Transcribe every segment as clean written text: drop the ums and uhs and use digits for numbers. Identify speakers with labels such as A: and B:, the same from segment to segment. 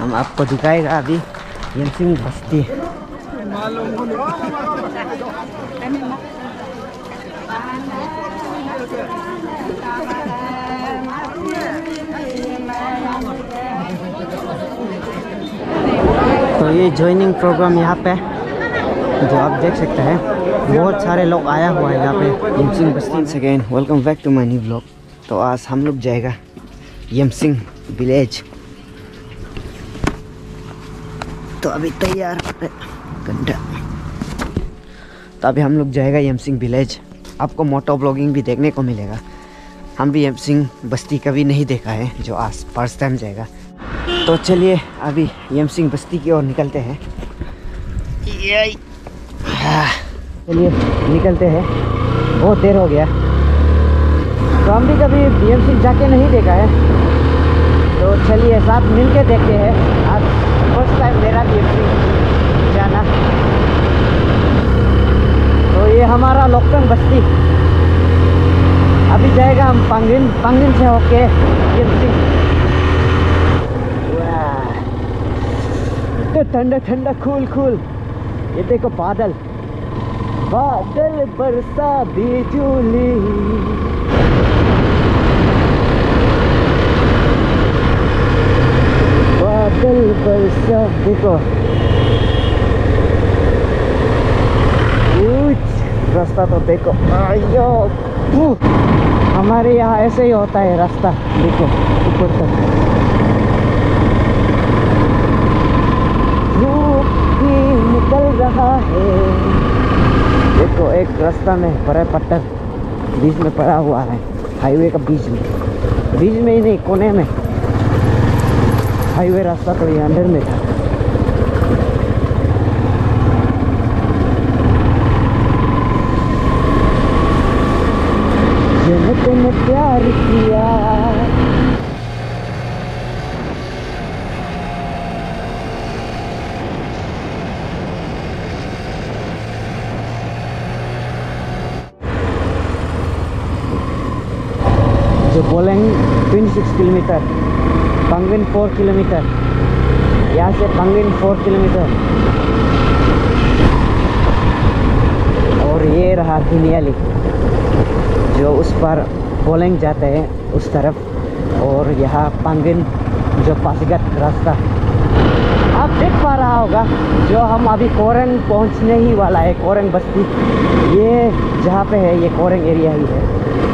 A: हम आपको दिखाएगा अभी यमसिंग बस्ती। तो ये ज्वाइनिंग प्रोग्राम यहाँ पे जो आप देख सकते हैं, बहुत सारे लोग आया हुआ है यहाँ पे यमसिंग बस्ती। Second welcome back to my new blog. तो आज हम लोग जाएगा यमसिंग विलेज। तो अभी तैयार घंटा। तो अभी हम लोग जाएगा यमसिंग विलेज। आपको मोटो ब्लॉगिंग भी देखने को मिलेगा। हम भी यमसिंग बस्ती कभी नहीं देखा है, जो आज फर्स्ट टाइम जाएगा। तो चलिए अभी यमसिंग बस्ती की ओर निकलते हैं। चलिए निकलते हैं, बहुत देर हो गया। तो हम भी कभी यमसिंग जाके नहीं देखा है, तो चलिए साथ मिल के देखते हैं। आज फर्स्ट टाइम मेरा भी यमसिंग जाना। तो ये हमारा लोकटंग बस्ती। अभी जाएगा हम पंगिन से होके यमसिंग। तो ठंडा ठंडा कूल। ये देखो बादल बरसा बिजुली। बादल बरसा, देखो रास्ता तो देखो। आयो हमारे यहाँ ऐसे ही होता है रास्ता, देखो ऊपर तक। धूप भी निकल रहा है। देखो एक रास्ता में बड़ा पत्थर बीच में पड़ा हुआ है, हाईवे का बीच में ही नहीं, कोने में। हाईवे रास्ता तो ये अंदर में था। जनत ने प्यार किया। जो बोलेंगे 26 किलोमीटर, पंगिन 4 किलोमीटर, यहाँ से पंगिन 4 किलोमीटर। और ये रहा थिनियाली, जो उस पर बोलेंग जाते हैं उस तरफ। और यहाँ पंगिन जो पासीघाट रास्ता आप देख पा रहा होगा। जो हम अभी कोरेंग पहुँचने ही वाला है, कोरेंग बस्ती। ये जहाँ पे है ये कोरेंग एरिया ही है।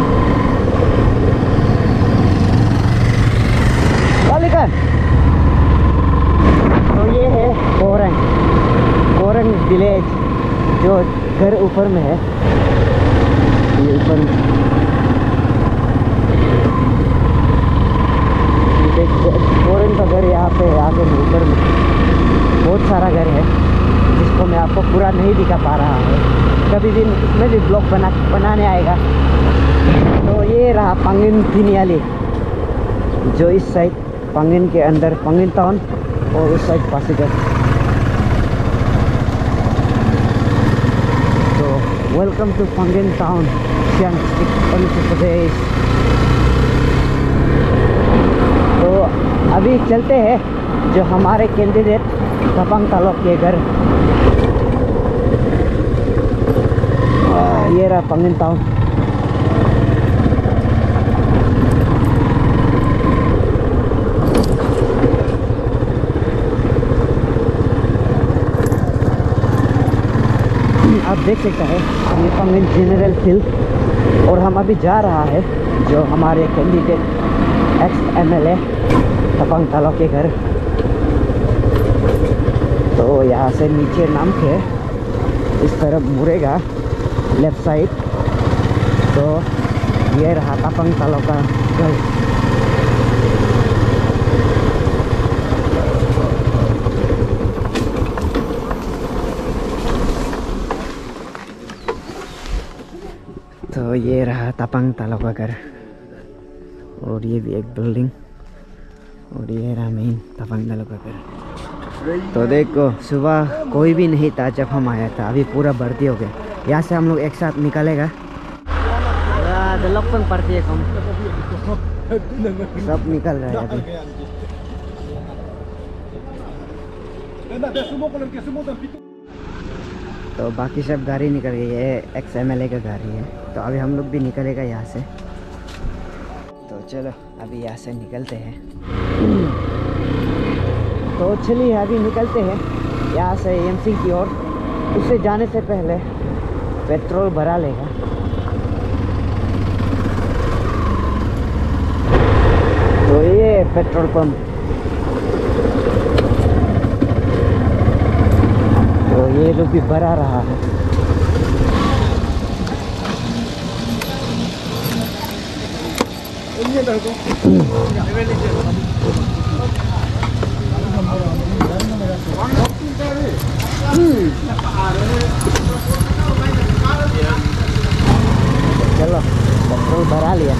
A: तो ये है कोरेंग विलेज, जो घर ऊपर में है। ये ऊपर कोरेंग का घर यहाँ पे आगे में ऊपर में बहुत सारा घर है, जिसको मैं आपको पूरा नहीं दिखा पा रहा है। कभी भी इसमें भी ब्लॉग बनाने आएगा। तो ये रहा पंगिन थिनियाली, जो इस साइड पंगिन के अंदर पंगिन टाउन, और उस साइड पासीघाट। तो welcome to Pangin town, Siang district, Arunachal Pradesh. तो अभी चलते हैं जो हमारे कैंडिडेट तपंग तालुक के घर। ये रहा पंगिन टाउन। आप देख सकते हैं ये पंगिन जनरल फील्ड। और हम अभी जा रहा है जो हमारे candidate ex MLA Tapang Taluk के घर। तो यहाँ से नीचे नाम के इस तरफ मुड़ेगा लेफ्ट साइड, तो ये रहा तपंग तालुक का घर। तो ये रहा तपंग तालुक का घर। और ये भी एक बिल्डिंग। और ये रहा मेन तपंग तालुक का घर। तो देखो सुबह कोई भी नहीं था जब हम आया था, अभी पूरा भर्ती हो गया। यहाँ से हम लोग एक साथ निकलेगा। सब निकल रहा है अभी। तो बाकी सब गाड़ी निकल गई है, XMLA का गाड़ी है। तो अभी हम लोग भी निकलेगा यहाँ से। तो चलो अभी यहाँ से निकलते हैं। तो चलिए अभी निकलते हैं यहाँ से AMC की ओर। उससे जाने से पहले पेट्रोल भरा लेगा। तो ये पेट्रोल पंप, तो ये लोग भी भरा रहा है। चलो पेट्रोल भरा लिया।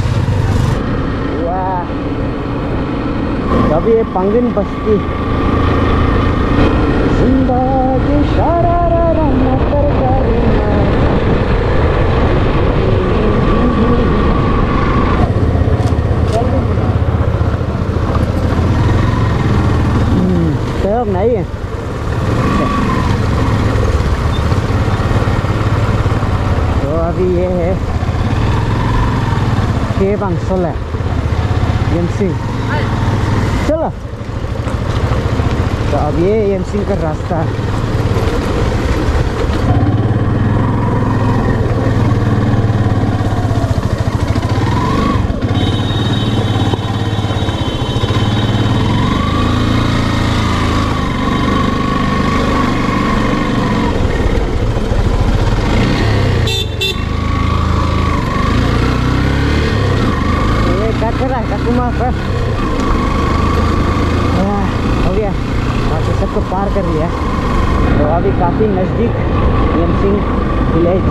A: वाह, तभी ये पंगिन बस्ती जिंदगी शरारा मकर करना। सहयोग नहीं है। तो अभी ये है केबंग सोलह AMC। चलो तो अब ये AMC का रास्ता है। हो गया, बाकी सबको पार कर लिया। तो अभी काफ़ी नज़दीक AMC विलेज।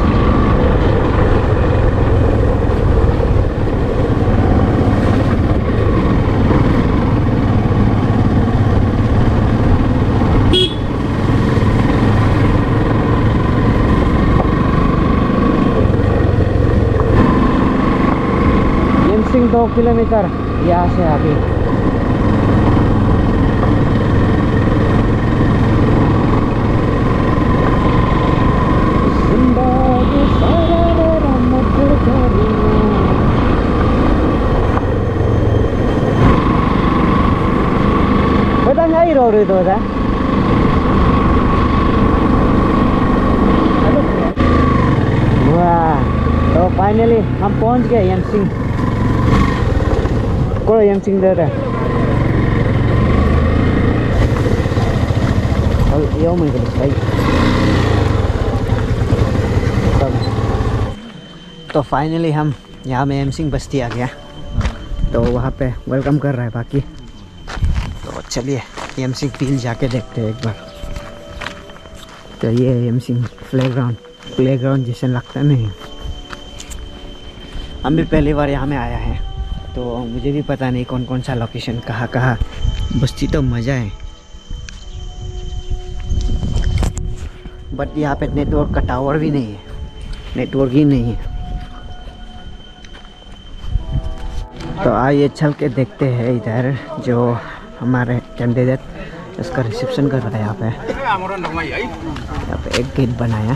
A: AMC 2 किलोमीटर यहाँ से आगे। नहीं रो रही तो वाह, तो फाइनली हम पहुंच गए AMC। को AMC दे रहा है। यो मैं भाई तो फाइनली हम यहाँ में AMC बस्ती आ गया। तो वहाँ पे वेलकम कर रहा है बाकी। तो चलिए AMC फील्ड जाके देखते हैं एक बार। तो ये AMC प्लेग्राउंड जैसे लगता नहीं। हम भी पहली बार यहाँ में आया है, तो मुझे भी पता नहीं कौन कौन सा लोकेशन कहाँ बस्ती। तो मज़ा है, बट यहाँ पे नेटवर्क का टावर भी नहीं है, नेटवर्क ही नहीं है। तो आइए चल के देखते हैं इधर जो हमारे कैंडिडेट इसका रिसेप्शन कर रहा है। यहाँ पे एक गेट बनाया।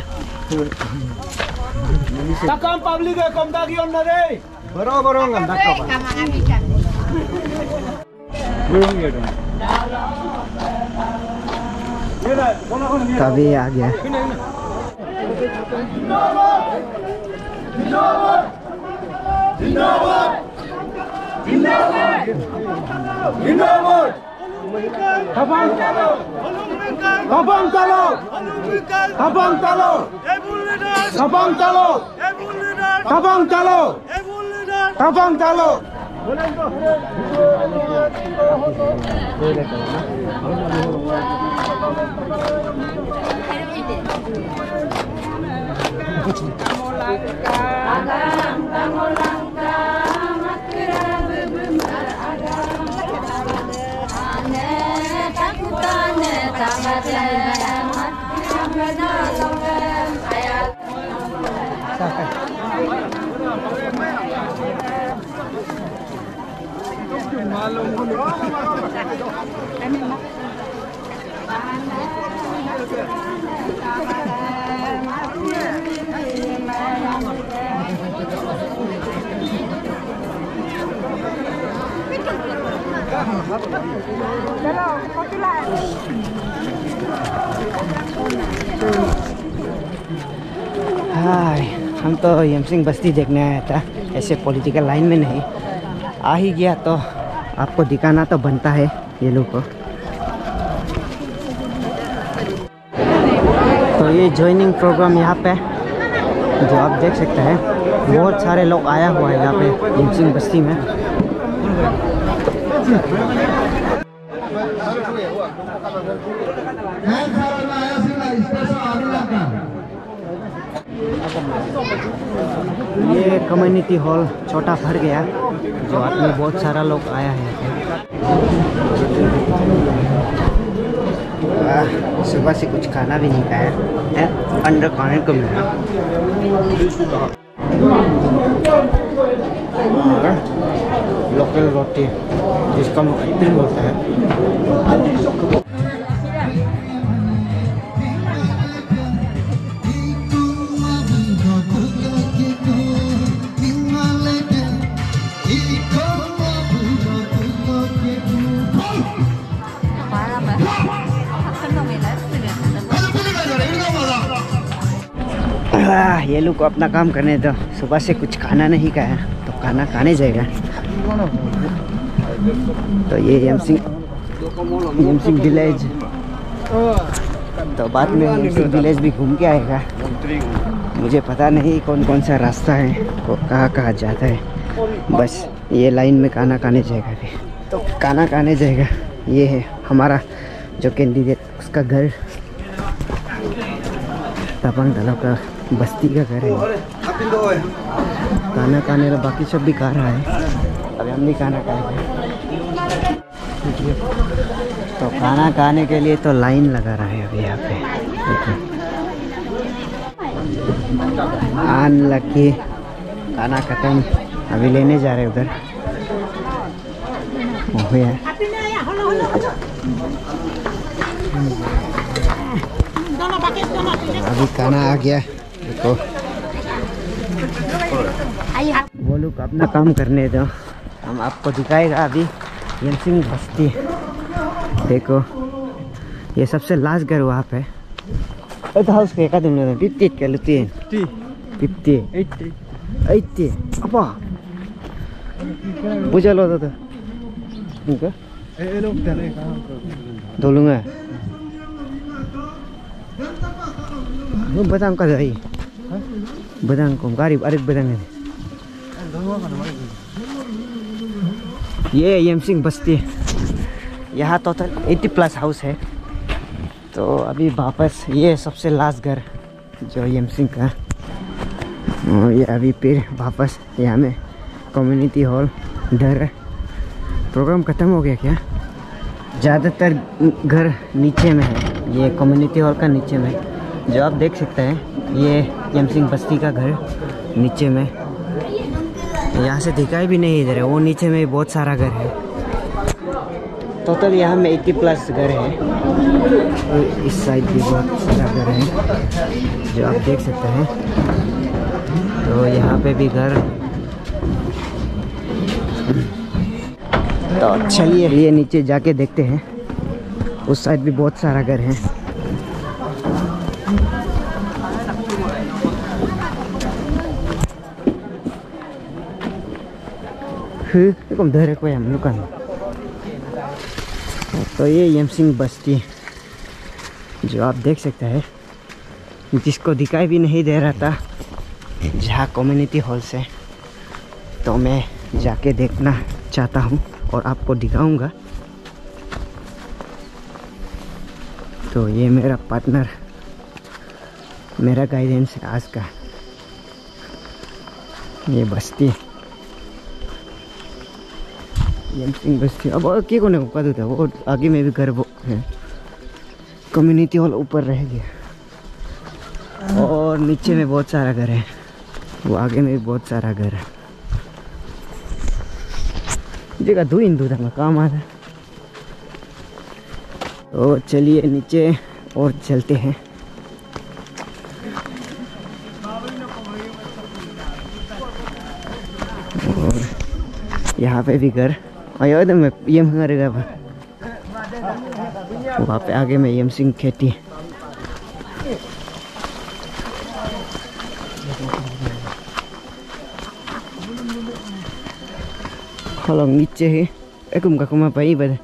A: तभी आ गया। हाय, हम तो यमसिंग बस्ती देखने आया था, ऐसे पॉलिटिकल लाइन में नहीं। आ ही गया तो आपको दिखाना तो बनता है ये लोग को। तो ये ज्वाइनिंग प्रोग्राम यहाँ पे जो आप देख सकते हैं, बहुत सारे लोग आया हुआ है यहाँ पे यमसिंग बस्ती में। ये कम्युनिटी हॉल छोटा भर गया, जो आदमी बहुत सारा लोग आया है। सुबह से कुछ खाना भी नहीं खाया है, अंडर खाने को मिला। और लोकल रोटी जिसका मुख्य होता है। ये लोग को अपना काम करने दो। सुबह से कुछ खाना नहीं खाया तो खाना खाने जाएगा। तो ये यमसिंग विलेज, तो बाद में यमसिंग विलेज भी घूम के आएगा। मुझे पता नहीं कौन कौन सा रास्ता है, वो कहाँ कहाँ जाता है। बस ये लाइन में खाना खाने जाएगा अभी। तो खाना खाने जाएगा। ये है हमारा जो कैंडिडेट, उसका घर तपंग दलों का बस्ती का घर है। खाना खाने का बाकी सब भी खा रहा है, अभी हम भी खाना खाएंगे। तो खाना खाने के लिए तो लाइन लगा रहा है अभी यहाँ पे। आन लगी खाना खत्म, अभी लेने जा रहे हैं उधर। हो गया अभी खाना आ गया। देखो वो लोग अपना काम करने दो, हम आपको दिखाएगा अभी यमसिंग बस्ती। देखो ये सबसे लास्ट घर वहाँ पे। हाउस के का तुमने 50 के लुती 50 80 apa बुझा लो तो इनका ए लोग चले कहां दोलूंगा वो बदाम का दही बदाम को गाड़ी अरे बदाम है। ये यमसिंग बस्ती, यहाँ टोटल 80+ हाउस है। तो अभी वापस ये सबसे लास्ट घर जो यमसिंग का, और ये अभी फिर वापस यहाँ में कम्युनिटी हॉल इधर। प्रोग्राम ख़त्म हो गया क्या? ज़्यादातर घर नीचे में है, ये कम्युनिटी हॉल का नीचे में जो आप देख सकते हैं। ये यमसिंग बस्ती का घर नीचे में, यहाँ से दिखाई भी नहीं इधर है, वो नीचे में बहुत सारा घर है। टोटल यहाँ में 80+ घर है। और इस साइड भी बहुत सारा घर है जो आप देख सकते हैं। तो यहाँ पे भी घर। तो चलिए ये नीचे जाके देखते हैं, उस साइड भी बहुत सारा घर है। कोई हम लोग का। तो ये यमसिंग बस्ती जो आप देख सकते हैं, जिसको दिखाई भी नहीं दे रहा था जहाँ कम्युनिटी हॉल से, तो मैं जाके देखना चाहता हूँ और आपको दिखाऊंगा। तो ये मेरा पार्टनर, मेरा गाइडेंस है आज का। ये बस्ती यमसिंग बस्ती। अब के कोने को कदू था वो आगे में भी घर वो है। कम्युनिटी हॉल ऊपर रह गया और नीचे में बहुत सारा घर है, वो आगे में भी बहुत सारा घर है। जगह दो हिंदू था काम आता। तो चलिए नीचे और चलते हैं। और यहाँ पे भी घर ayo ada me yem harga apa वहाँ पे आगे में यम सिंह खेती kalau नीचे है एक उनका कुमा पाई बदे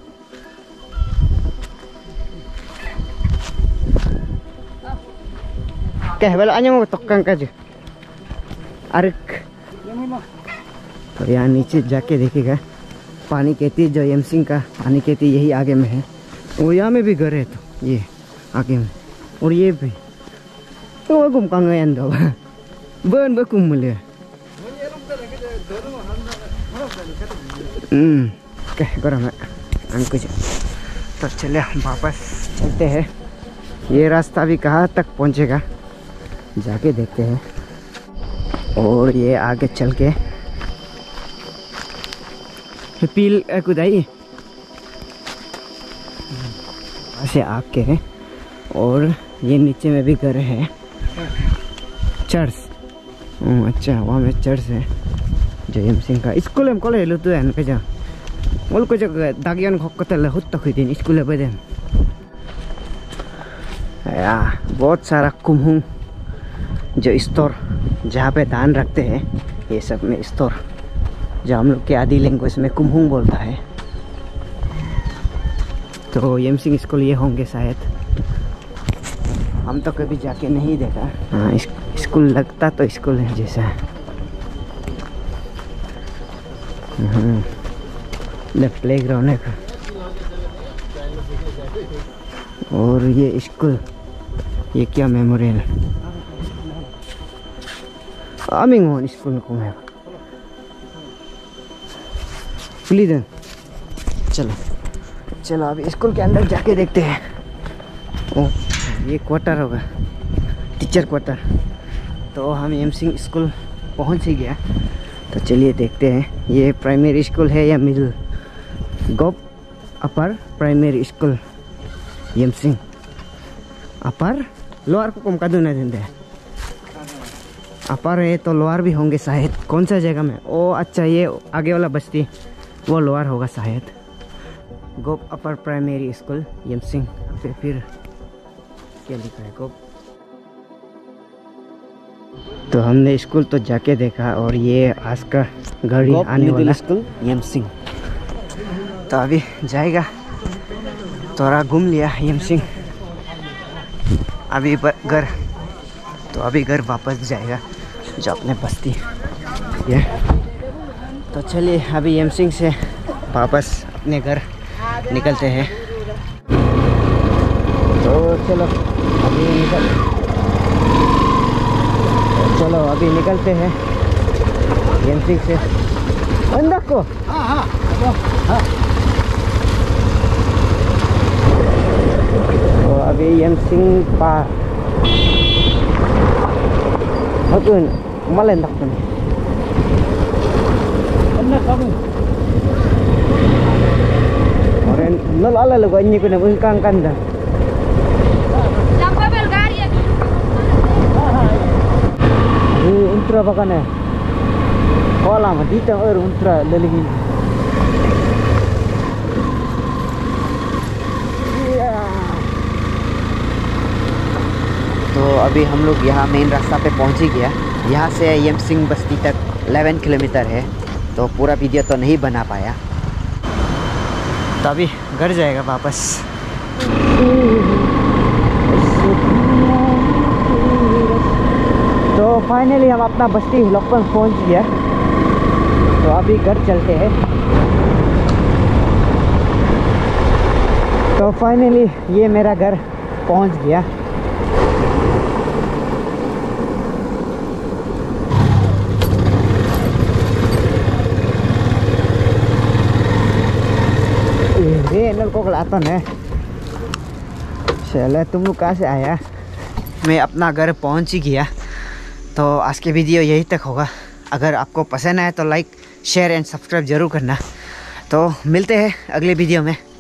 A: क्या वाला आने में तोकन का जो अर्क तो यहाँ नीचे जाके देखेगा पानी कहती जो यम सिंह का पानी कहती यही आगे में है और यहाँ में भी घर है तो ये आगे में और ये भी तो वो घूम कांगे अंदर बन बकुम मिले क्या करो मैं अंकुश तो चले हम वापस चलते हैं ये रास्ता भी कहाँ तक पहुँचेगा जाके देखते हैं और ये आगे चल के पील कुदाई ऐसे आके है और ये नीचे में भी घर है चर्च अच्छा वहाँ में चर्च है जो यम सिंह का स्कूल में कॉलेज लो तो है ना क्या बोल को जगह दागियान खोकते ले होता कोई दिन स्कूल में बदन यार बहुत सारा कुम्हू जो स्टोर जहाँ पे धान रखते हैं ये सब में स्टोर जो हम लोग के आदि लैंग्वेज में कुम्हू बोलता है तो यम सिंह स्कूल ये होंगे शायद हम तो कभी जाके नहीं देखा हाँ स्कूल लगता तो स्कूल है जैसा प्ले ग्राउंड है और ये स्कूल ये क्या मेमोरियल आमिंग हो स्कूल को मैं प्लीज चलो चलो अभी स्कूल के अंदर जाके देखते हैं ओ ये क्वार्टर होगा टीचर क्वार्टर तो हम यम सिंह स्कूल पहुंच ही गया तो चलिए देखते हैं ये प्राइमरी स्कूल है या middle Gop upper primary school Yamsing upper lower को कम का दूना देते हैं अपर है तो लोअर भी होंगे शायद कौन सा जगह में ओ अच्छा ये आगे वाला बस्ती वो लोअर होगा शायद Gop upper primary school Yamsing पे फिर क्या लिखा है गोप तो हमने स्कूल तो जाके देखा और ये आज का घड़ी आने वाला स्कूल यम सिंह तो अभी जाएगा थोड़ा घूम लिया यम सिंह अभी घर तो अभी घर वापस जाएगा जो अपने बस्ती ये तो चलिए अभी यम सिंह से वापस अपने घर निकलते हैं तो चलो अभी निकलते हैं यम सिंह से अंदर को तो अभी यम सिंह पार हतुन मलें दक्तन और नल ala lo gani ko na bungkang kanda lampa belgaria untra bakana kola ma dita और untra leligi तो अभी हम लोग यहाँ मेन रास्ता पे पहुँच ही गया यहाँ से यम सिंह बस्ती तक 11 किलोमीटर है तो पूरा वीडियो तो नहीं बना पाया तो अभी घर जाएगा वापस तो फाइनली हम अपना बस्ती लोकल पहुंच गया तो अभी घर चलते हैं तो फाइनली ये मेरा घर पहुंच गया ये नल को लाता है चले तुम लोग कहाँ से आया मैं अपना घर पहुंच ही गया तो आज के वीडियो यही तक होगा अगर आपको पसंद आए तो लाइक शेयर एंड सब्सक्राइब ज़रूर करना तो मिलते हैं अगले वीडियो में।